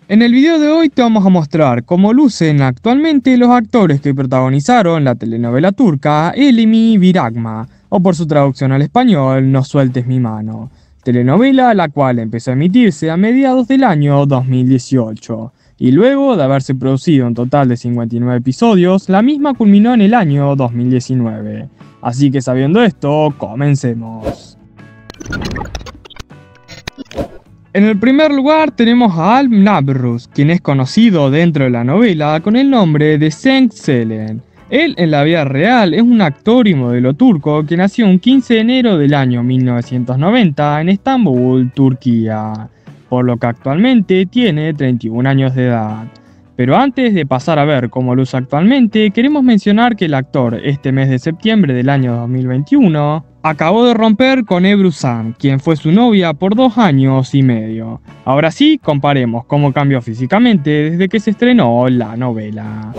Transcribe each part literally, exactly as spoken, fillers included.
En el video de hoy te vamos a mostrar cómo lucen actualmente los actores que protagonizaron la telenovela turca Elimi Biragma, o por su traducción al español, No sueltes mi mano, telenovela la cual empezó a emitirse a mediados del año dos mil dieciocho, y luego de haberse producido un total de cincuenta y nueve episodios, la misma culminó en el año dos mil diecinueve. Así que sabiendo esto, comencemos. En el primer lugar tenemos a Alp Navruz, quien es conocido dentro de la novela con el nombre de Cenk Selen. Él en la vida real es un actor y modelo turco que nació un quince de enero del año mil novecientos noventa en Estambul, Turquía, por lo que actualmente tiene treinta y un años de edad. Pero antes de pasar a ver cómo luce actualmente, queremos mencionar que el actor este mes de septiembre del año dos mil veintiuno acabó de romper con Ebru San, quien fue su novia por dos años y medio. Ahora sí, comparemos cómo cambió físicamente desde que se estrenó la novela.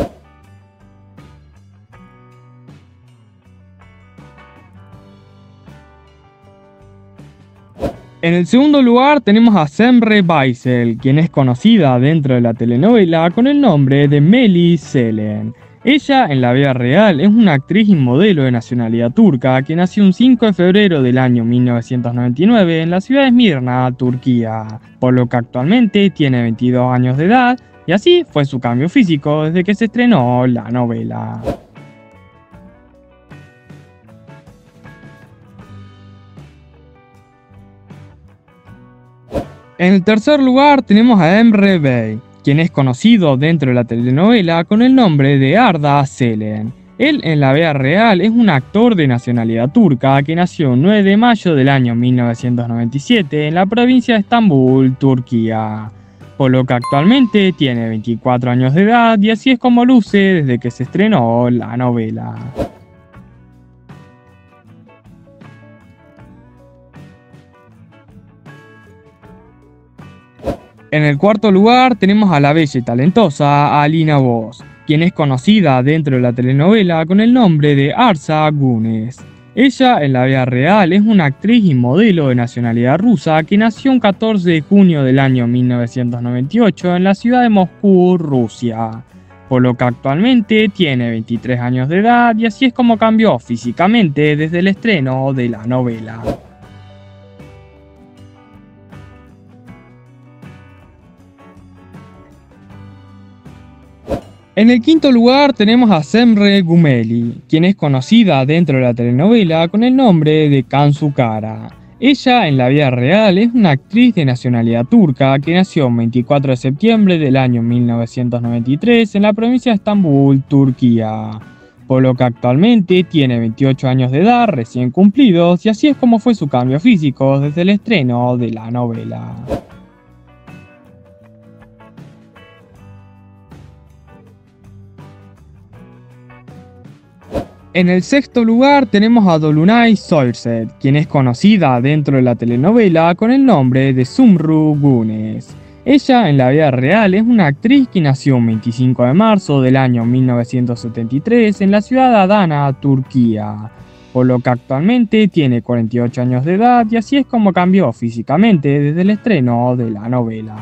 En el segundo lugar tenemos a Semre Baysel, quien es conocida dentro de la telenovela con el nombre de Melis Selen. Ella en la vida real es una actriz y modelo de nacionalidad turca que nació un cinco de febrero del año mil novecientos noventa y nueve en la ciudad de Esmirna, Turquía, por lo que actualmente tiene veintidós años de edad y así fue su cambio físico desde que se estrenó la novela. En el tercer lugar tenemos a Emre Bey, quien es conocido dentro de la telenovela con el nombre de Arda Selen. Él en la vida real es un actor de nacionalidad turca que nació el nueve de mayo del año mil novecientos noventa y siete en la provincia de Estambul, Turquía, por lo que actualmente tiene veinticuatro años de edad y así es como luce desde que se estrenó la novela. En el cuarto lugar tenemos a la bella y talentosa Alina Voz, quien es conocida dentro de la telenovela con el nombre de Arsa Gunes. Ella en la vida real es una actriz y modelo de nacionalidad rusa que nació el catorce de junio del año mil novecientos noventa y ocho en la ciudad de Moscú, Rusia, por lo que actualmente tiene veintitrés años de edad y así es como cambió físicamente desde el estreno de la novela. En el quinto lugar tenemos a Semre Gumeli, quien es conocida dentro de la telenovela con el nombre de Cansu Kara. Ella en la vida real es una actriz de nacionalidad turca que nació el veinticuatro de septiembre del año mil novecientos noventa y tres en la provincia de Estambul, Turquía, por lo que actualmente tiene veintiocho años de edad recién cumplidos y así es como fue su cambio físico desde el estreno de la novela. En el sexto lugar tenemos a Dolunay Soyerset, quien es conocida dentro de la telenovela con el nombre de Sumru Gunes. Ella en la vida real es una actriz que nació el veinticinco de marzo del año mil novecientos setenta y tres en la ciudad de Adana, Turquía, por lo que actualmente tiene cuarenta y ocho años de edad y así es como cambió físicamente desde el estreno de la novela.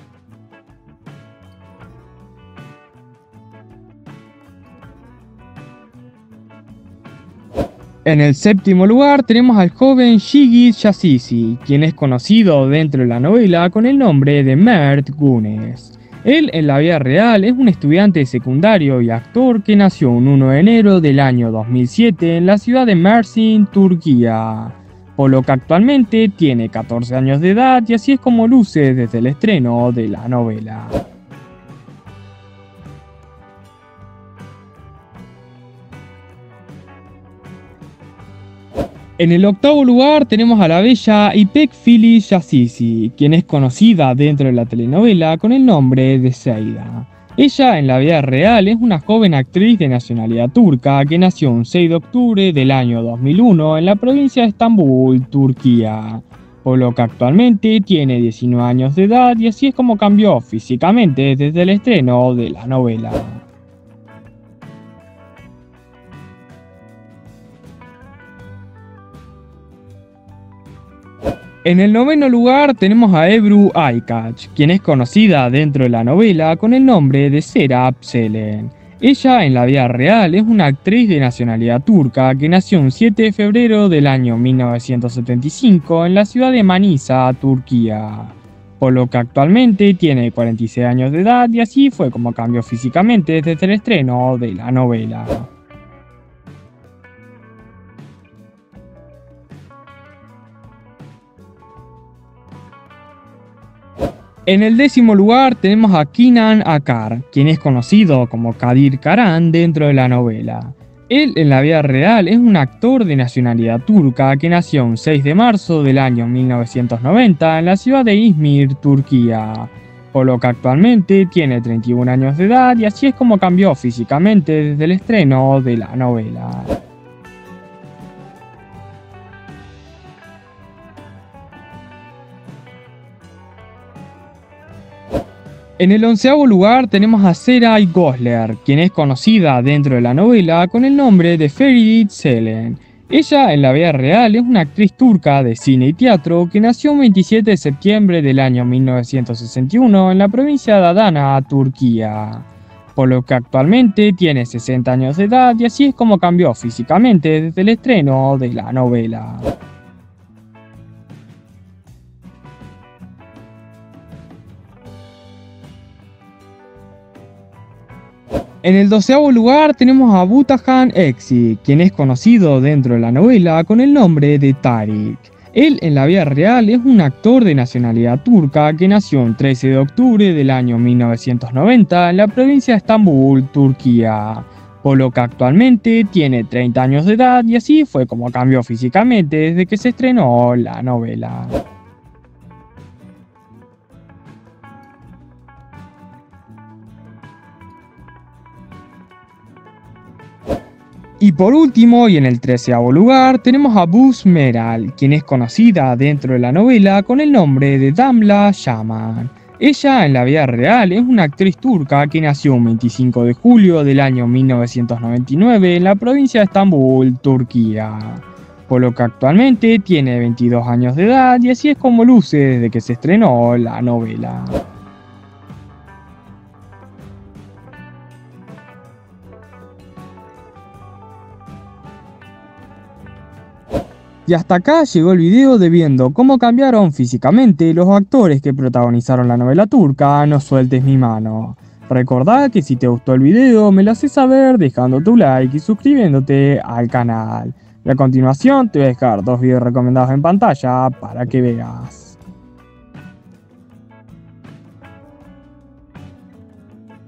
En el séptimo lugar tenemos al joven Shigit Yazisi, quien es conocido dentro de la novela con el nombre de Mert Gunes. Él en la vida real es un estudiante de secundario y actor que nació el uno de enero del año dos mil siete en la ciudad de Mersin, Turquía, por lo que actualmente tiene catorce años de edad y así es como luce desde el estreno de la novela. En el octavo lugar tenemos a la bella İpek Filiz Yazisi, quien es conocida dentro de la telenovela con el nombre de Seyda. Ella en la vida real es una joven actriz de nacionalidad turca que nació el seis de octubre del año dos mil uno en la provincia de Estambul, Turquía, por lo que actualmente tiene diecinueve años de edad y así es como cambió físicamente desde el estreno de la novela. En el noveno lugar tenemos a Ebru Aykaç, quien es conocida dentro de la novela con el nombre de Serap Selen. Ella en la vida real es una actriz de nacionalidad turca que nació un siete de febrero del año mil novecientos setenta y cinco en la ciudad de Manisa, Turquía, por lo que actualmente tiene cuarenta y seis años de edad y así fue como cambió físicamente desde el estreno de la novela. En el décimo lugar tenemos a Kenan Akar, quien es conocido como Kadir Karan dentro de la novela. Él en la vida real es un actor de nacionalidad turca que nació un seis de marzo del año mil novecientos noventa en la ciudad de Izmir, Turquía, por lo que actualmente tiene treinta y un años de edad y así es como cambió físicamente desde el estreno de la novela. En el onceavo lugar tenemos a Seray Gosler, quien es conocida dentro de la novela con el nombre de Feridit Selen. Ella en la vida real es una actriz turca de cine y teatro que nació el veintisiete de septiembre del año mil novecientos sesenta y uno en la provincia de Adana, Turquía, por lo que actualmente tiene sesenta años de edad y así es como cambió físicamente desde el estreno de la novela. En el doceavo lugar tenemos a Butahan Eksi, quien es conocido dentro de la novela con el nombre de Tarik. Él en la vida real es un actor de nacionalidad turca que nació el trece de octubre del año mil novecientos noventa en la provincia de Estambul, Turquía, por lo que actualmente tiene treinta años de edad y así fue como cambió físicamente desde que se estrenó la novela. Y por último, y en el treceavo lugar, tenemos a Buse Meral, quien es conocida dentro de la novela con el nombre de Damla Shaman. Ella en la vida real es una actriz turca que nació el veinticinco de julio del año mil novecientos noventa y nueve en la provincia de Estambul, Turquía, por lo que actualmente tiene veintidós años de edad y así es como luce desde que se estrenó la novela. Y hasta acá llegó el video de viendo cómo cambiaron físicamente los actores que protagonizaron la novela turca No sueltes mi mano. Recordá que si te gustó el video me lo haces saber dejando tu like y suscribiéndote al canal. Y a continuación te voy a dejar dos videos recomendados en pantalla para que veas.